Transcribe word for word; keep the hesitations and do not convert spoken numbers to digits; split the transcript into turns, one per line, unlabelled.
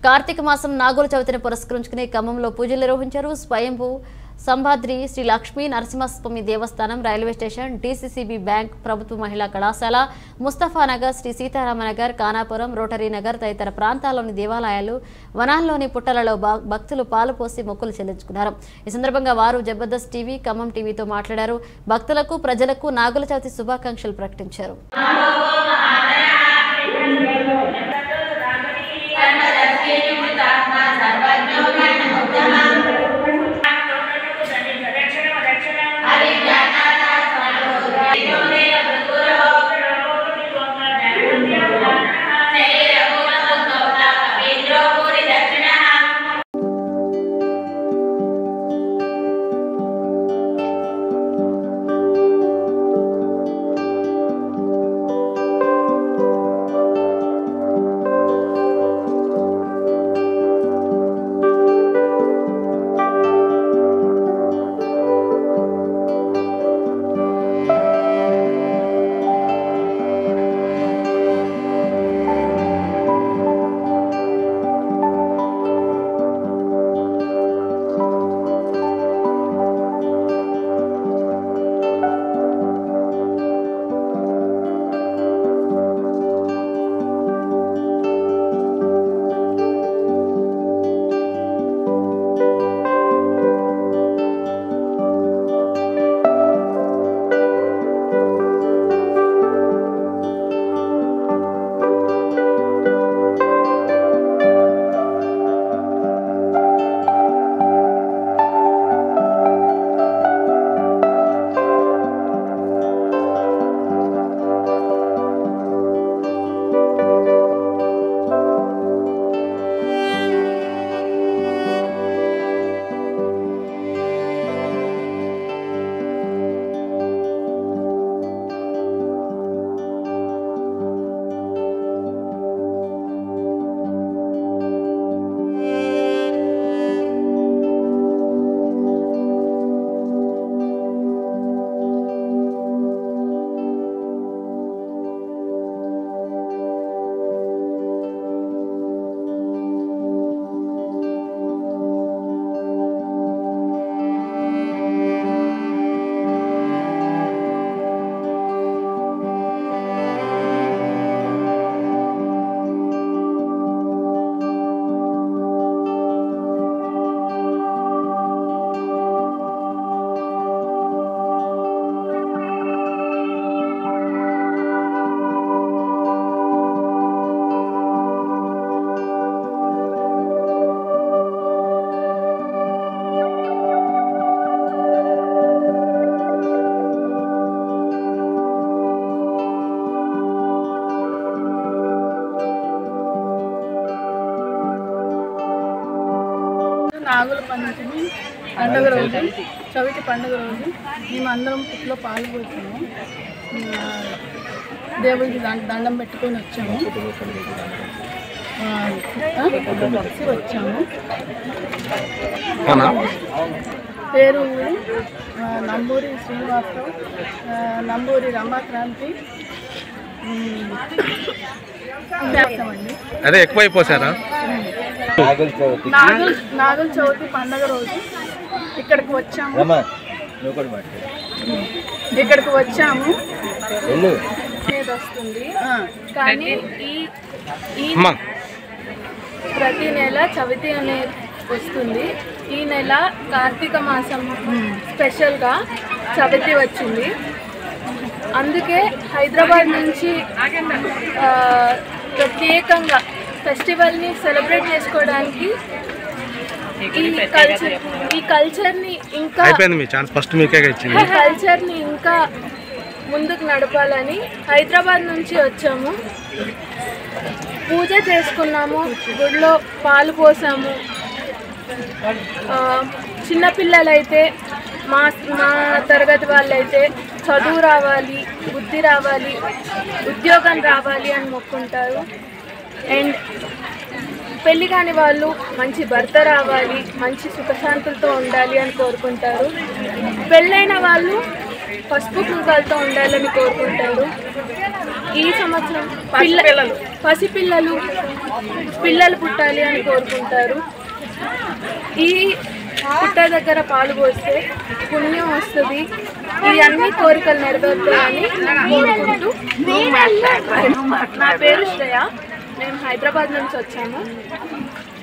కార్తీక మాసం నాగుల చవితిని పురస్కరించుకుని ఖమ్మంలో పూజలు నిర్వహించారు. స్వయంభూ సంభాద్రి శ్రీ లక్ష్మీ నరసింహస్వామి దేవస్థానం, రైల్వే స్టేషన్, డీసీసీబీ బ్యాంక్, ప్రభుత్వ మహిళా కళాశాల, ముస్తఫానగర్, శ్రీ సీతారామనగర్, కానాపురం, రోటరీ నగర్ తదితర ప్రాంతాల్లోని దేవాలయాలు, వనాల్లోని పుట్టలలో భక్తులు పాలు పోసి మొక్కులు చెల్లించుకున్నారు. ఈ సందర్భంగా వారు జబర్దస్త్ టీవీ, ఖమ్మం టీవీతో మాట్లాడారు. భక్తులకు, ప్రజలకు నాగుల చవితి శుభాకాంక్షలు ప్రకటించారు.
నాగుల పంచమి పండుగ రోజు, చవితి పండుగ రోజు మేమందరం పుట్లో పాల్గొన్నాము. దేవుడికి దండం పెట్టుకొని వచ్చాము వచ్చాము పేరు నంబూరి శ్రీనివాసరావు, నంబూరి రమాక్రాంతి.
అదే ఎక్కువైపోసారా?
నాగుల నాగుల చవితి పండుగ రోజు ఇక్కడికి వచ్చాము ఇక్కడికి వచ్చాము వస్తుంది కానీ ఈ ఈ ప్రతి నెల చవితి అనేది వస్తుంది. ఈ నెల కార్తీక మాసం స్పెషల్గా చవితి వచ్చింది. అందుకే హైదరాబాద్ నుంచి ప్రత్యేకంగా ఫెస్టివల్ని సెలబ్రేట్ చేసుకోవడానికి ఈ కల్చర్ ఈ కల్చర్ని ఇంకా ఈ కల్చర్ని ఇంకా ముందుకు నడపాలని హైదరాబాద్ నుంచి వచ్చాము. పూజ చేసుకున్నాము, గుడిలో పాలు పోసాము. చిన్నపిల్లలైతే మా మా తరగతి వాళ్ళైతే చదువు రావాలి, బుద్ధి రావాలి, ఉద్యోగం రావాలి అని మొక్కుంటారు. అండ్ పెళ్లి కాని వాళ్ళు మంచి భర్త రావాలి, మంచి సుఖశాంతులతో ఉండాలి అని కోరుకుంటారు. పెళ్ళైన వాళ్ళు పసుపు కుంకాలతో ఉండాలని కోరుకుంటారు. ఈ సంవత్సరం పిల్లలు పసిపిల్లలు పిల్లలు పుట్టాలి అని కోరుకుంటారు. ఈ పుట్ట దగ్గర పాలు పోస్తే పుణ్యం వస్తుంది, ఈ అన్ని కోరికలు నెరవేరుతాయని కోరుకుంటూ నా పేరు శ్రేయ, మేము హైదరాబాద్ నుంచి వచ్చాము.